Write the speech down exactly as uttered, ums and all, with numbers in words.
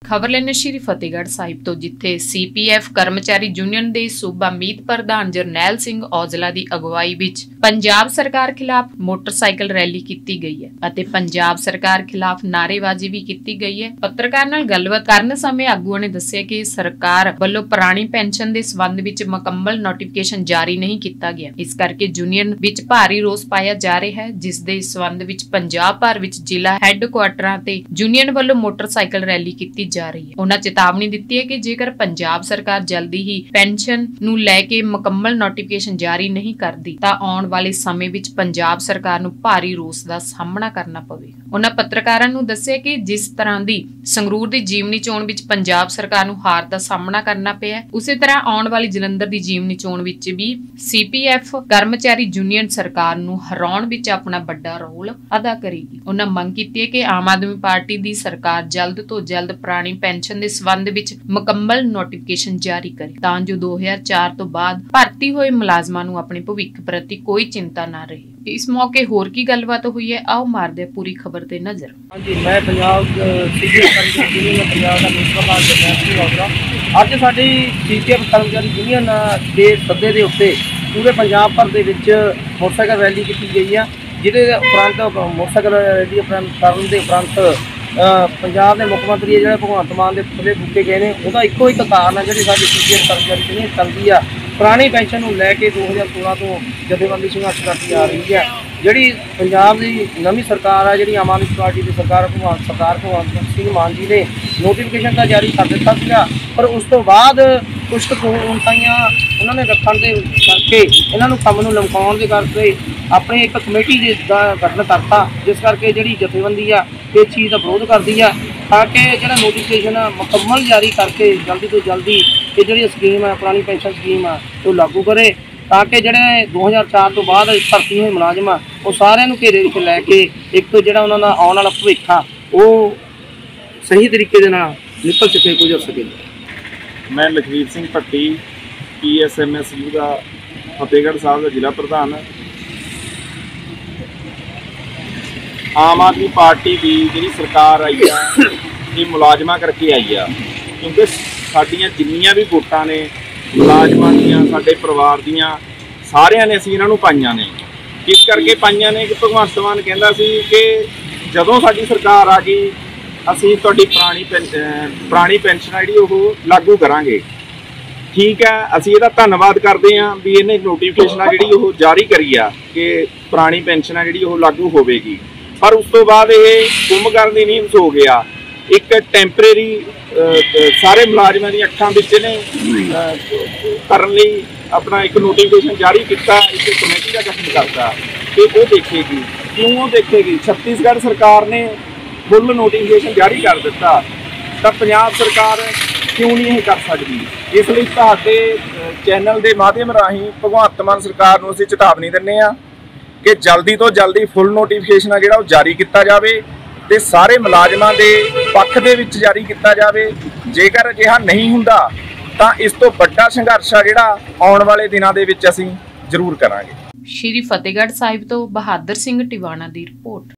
खबर लेने श्री फतेहगढ़ साहिब तो जिथे सी पी एफ कर्मचारी यूनियन के सूबा मीत प्रधान जरनैल सिंह औजला की अगवाई विच पंजाब सरकार खिलाफ मोटरसाइकिल रैली की गई है अते पंजाब सरकार खिलाफ नारेबाजी भी की गई है। पत्रकार नाल गलबात करन समय आगुआं ने दस्सिया कि सरकार वल्लों पुरानी पेंशन के संबंध विच मुकम्मल नोटिफिकेशन जारी नहीं किया गया, इस करके यूनियन विच भारी रोस पाया जा रहा है, जिस दे संबंध विच पंजाब भर विच जिला हैडकुआटरां ते यूनियन वल्लों मोटरसाइकिल रैली की जा रही है। उन्होंने चेतावनी दी है कि जेकर पंजाब सरकार जल्दी ही पेंशन नूं लैके मुकम्मल नोटिफिकेशन जारी नहीं करती तां आउण वाले समय विच पंजाब सरकार नूं भारी रोस दा सामना करना पवेगा। उन्होंने पत्रकारां नूं दस्सिया कि जिस तरह की संगरूर की जीवनी चोण विच पंजाब सरकार नूं हार दा सामना करना पिया, उसी तरह आउण वाली जलंधर की जीवनी चोण विच भी सी पी एफ कर्मचारी यूनियन सरकार नूं हराउण विच अपना बड़ा रोल अदा करेगी। उन्होंने मंग की है कि आम आदमी पार्टी की सरकार जल्द तो जल्द पुरानी पेंशन के संबंध विच मुकम्मल नोटिफिकेशन जारी करे तां जो दो हज़ार चार तो बाद भर्ती होए मुलाजमां नूं अपने भविख प्रति कोई चिंता ना रहे। इस मौके होर की गलबात हुई है, आओ मारदे पूरी खबर ते नजर। हाँ जी, मैं पंजाब कर्मचारी यूनियन पंजाब का मीत प्रधान जरनैल सिंह औजला अज साडी सी पी एफ कर्मचारी यूनियन के सद्दे के उत्ते पूरे पंजाब भर दे विच मोटरसाइकिल रैली की गई है, जिहदे उपरंत मोटरसाइकिल रैली करन दे उपरंत पंजाब के मुख्यमंत्री जो भगवंत मान के पुतले फूके गए हैं, उसका इको एक कारण है जी साडी सी पी एफ कर्मचारी यूनियन चलती है पुरानी पेंशन लैके दो हज़ार सोलह तो जथेबंदी संघर्ष करती आ रही है। जी पंजाब की नवी सरकार है, जी आम आदमी पार्टी की सरकार भगवंत सरकार भगवंत सिंह मान जी ने नोटिफिकेशन तो जारी कर दिता था, पर उस तो बाद कुछ कपूरताइयां उन्होंने रखने के करके इन्हों काम लमकाउण के करके अपनी एक कमेटी का गठन करता, जिस करके जी जथेबंदी आ इस चीज़ का विरोध करती है ताकि जो नोटिफिकेशन मुकम्मल जारी करके जल्दी तो जल्दी ये जी स्कीम है पुरानी पेंशन स्कीम है वो लागू करे, ताकि जोड़े दो हज़ार चार तो बाद भर्ती हुए मुलाजम आ वो सारे घेरे में लैके एक तो जो उन्होंने आने वाला भविख आ वो सही तरीके निकल सके गुजर सके। मैं Lakhvir Singh Bhatti P S M S U का फतेहगढ़ साहब का जिला प्रधान। आम आदमी पार्टी की जी सरकार आई है ये मुलाजमान करके आई है, क्योंकि साडियां जिन्नियां भी वोटां ने मुलाजमान दियां साडे परिवार दियां सारियां ने असीं इन्हां नूं पाईयां ने, इस करके पाईयां ने कि भगवंत मान कहंदा सी कि जदों साडी सरकार आ गई असीं तुहाडी पुरानी पुरानी पेंशन जिहड़ी ओह लागू करांगे। ठीक है, असीं इहदा धन्नवाद करदे हां भी इहने नोटिफिकेशन जिहड़ी ओह जारी करी आ कि पुरानी पेंशन जिहड़ी ओह लागू होवेगी, पर उस तो बाद ये गुम करन दी नींद सो गया। एक टैंपरेरी सारे मुलाजमान दी अखां विच ने करन लई अपना एक नोटिफिकेशन जारी किया, एक कमेटी का गठन करता कि वो देखेगी क्यों वो देखेगी। छत्तीसगढ़ सरकार ने फुल नोटिफिकेशन जारी कर दिता तो पंजाब सरकार क्यों नहीं कर सकती। इसलिए तुहाडे चैनल के माध्यम राही भगवंत मान सरकार नूं असीं चेतावनी दिंदे हां कि जल्दी तो जल्दी फुल नोटिफिकेशन जिहड़ा वो जारी किया जाए ते सारे मुलाजमां दे पक्ष दे विच जारी किया जाए। जेकर अजिहा नहीं हुंदा तां इस तो वड्डा संघर्ष आ जिहड़ा आउण वाले दिनां दे विच असीं जरूर करांगे। श्री फतेहगढ़ साहिब तो बहादुर सिंह टिवाणा की रिपोर्ट।